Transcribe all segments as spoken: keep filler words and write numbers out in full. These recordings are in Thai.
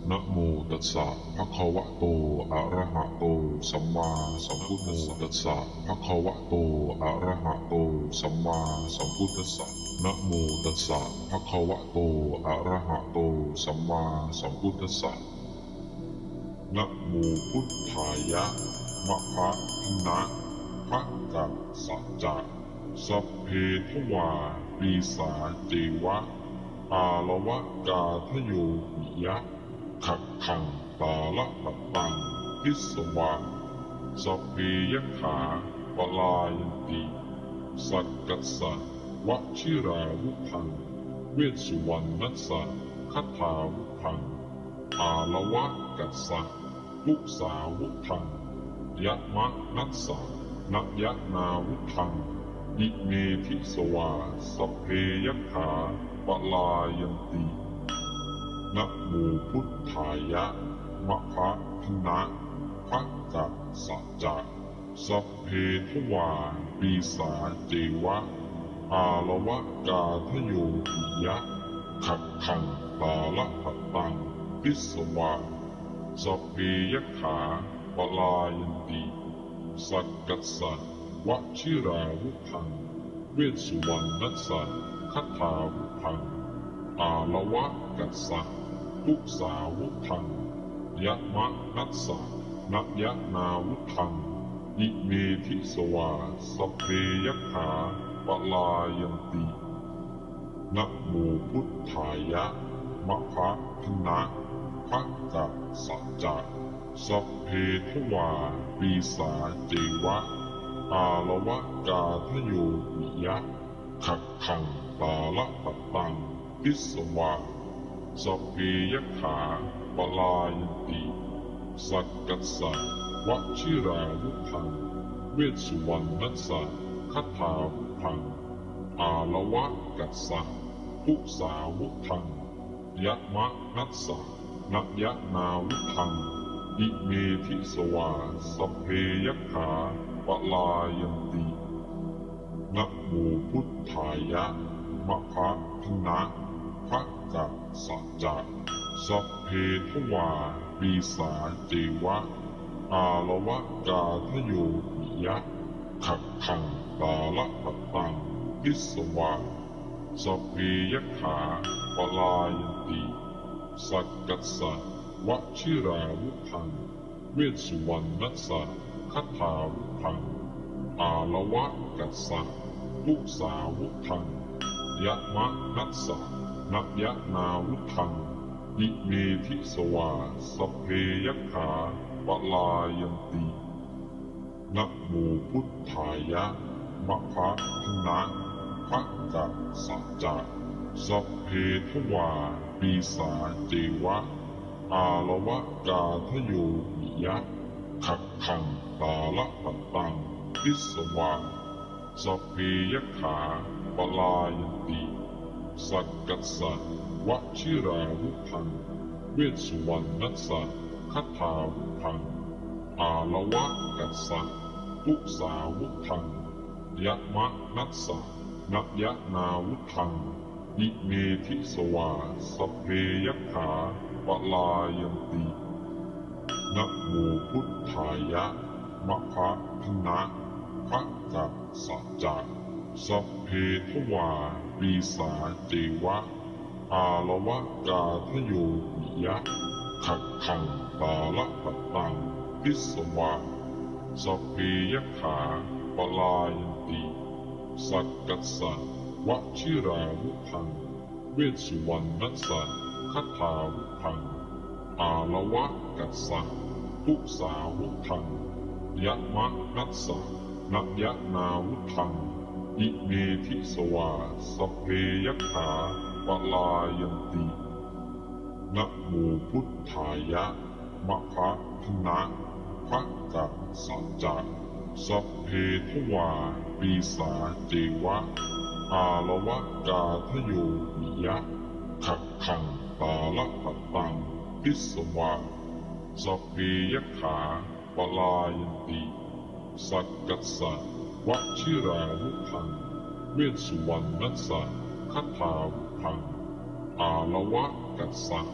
นะโมตัสสะภะคะวะโตอะระหะโตสัมมาสัมพุทธัสสะตัสสะภะคะวะโตอะระหะโตสัมมาสัมพุทธัสสะนะโมตัสสะภะคะวะโตอะระหะโตสัมมาสัมพุทธัสสะนะโมพุทธายะมะภะนะภะกัสสะจะสัพเพทวาปีสาเจวะอาละวะกาทโยปิยะขักขังตาละปะตังพิสวาสัพเพยขาปลายันติสักกัสสะวชิราวุธังเวสสุวรรณัสสะคัทธาวุธังอาละวะกัสสะปุสาวุธังยะมะนัสสะนัยนาวุธังอิเมธิสวาสัพเพยขาปลายันตินะโมพุทธายะมะภะนะภะกัสสะจะสัพเพทวาปีสาเจวะอาละวะกาทโยปิยะขักขังตาละปะตังพิสวาสัพเพยขาปลายันติสักกัสสะวชิราวุธังเวสสุวรรณัสสะคัทธาวุธังอาละวะกัสสะปุสาวุธังยะมะนัสสะนัยนาวุธังอิเมธิสวาสัพเพยขาปลายันตินะโมพุทธายะมะภะนะภะกัสสะจะสัพเพทวาปีสาเจวะอาละวะกาทโยปิยะขักขังตาละปะตังพิสวาสัพเพยขาปลายันติสักกัสสะวชิราวุธังเวสสุวรรณัสสะคัทธาวุธังอาละวะกัสสะปุสาวุธังยะมะนัสสะนัยนาวุธังอิเมธิสวาสัพเพยขาปลายันตินะโมพุทธายะมะภะนะภะกัสสะจะสัพเพทวาปีสาเจวะอาละวะกาทโยปิยะขักขังตาละปะตังพิสวาสัพเพยขาปลายันติสักกัสสะวชิราวุธังเวสสุวรรณัสสะคัทธาวุธังอาละวะกัสสะปุสาวุธังยะมะนัสสะนัยนาวุธังอิเมธิสวาสัพเพยขาปลายันตินะโมพุทธายะมะภะนะภะกัสสะจะสัพเพทวาปีสาเจวะอาละวะกาทโยปิยะขักขังตาละปะตังพิสวาสัพเพยขาปลายันติสักกัสสะวชิราวุธังเวสสุวรรณัสสะคัทธาวุธังอาละวะกัสสะปุสาวุธังยะมะนัสสะนัยนาวุธังอิเมธิสวาสัพเพยขาปลายันตินะโมพุทธายะมะภะนะภะกัสสะจะสัพเพทวาปีสาเจวะอาละวะกาทโยปิยะขักขังตาละปะตังพิสวาสัพเพยขาปลายันติสักกัสสะวชิราวุธังเวสสุวรรณัสสะคัทธาวุธังอาละวะกัสสะปุสาวุธังยะมะนัสสะนัยนาวุธังอิเมธิสวาสัพเพยขาปลายันตินะโมพุทธายะมะภะนะภะกัสสะจะสัพเพทวาปีสาเจวะอาละวะกาทโยปิยะขักขังตาละปะตังพิสวาสัพเพยขาปลายันติสักกัสสะวชิราวุธังเวสสุวรรณัสสะคัทธาวุธังอาละวะกัสสะป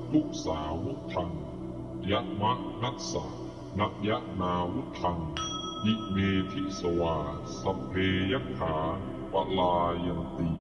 ทุสาวุธังยะมะนัสสะนัยะนาวุธังยิเมธิสวาสัพเพยัคขาปลายันติ